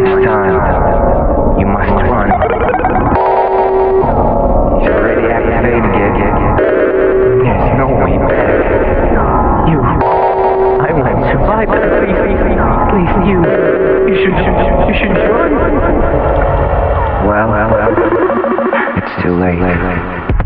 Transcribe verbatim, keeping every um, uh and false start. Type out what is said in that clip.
it's time. You must run. He's already activated again. There's no way back. You, I won't survive that. Please, please, please, you, you should, you should run. Well, well, well, it's too late.